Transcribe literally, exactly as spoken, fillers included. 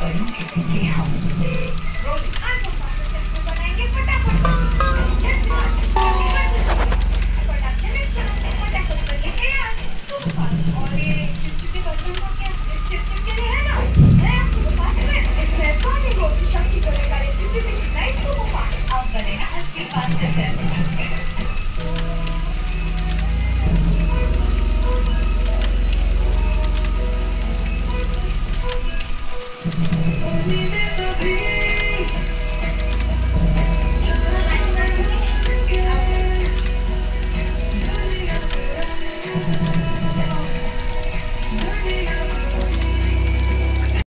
करूं किसी के हाथ रोटी आज हम पास्ता बनाएंगे फटाफट फटाफट में फटाफट बनेंगे यार और ये चिपचिपे बर्तन को क्या चिपचिप के लिए है ना मैं आपको बताने में एक मेहरबानी होती शक्ति को लेकर चिपचिपे की नाइट को पास आप बनेगा असली पास्ता से We'll be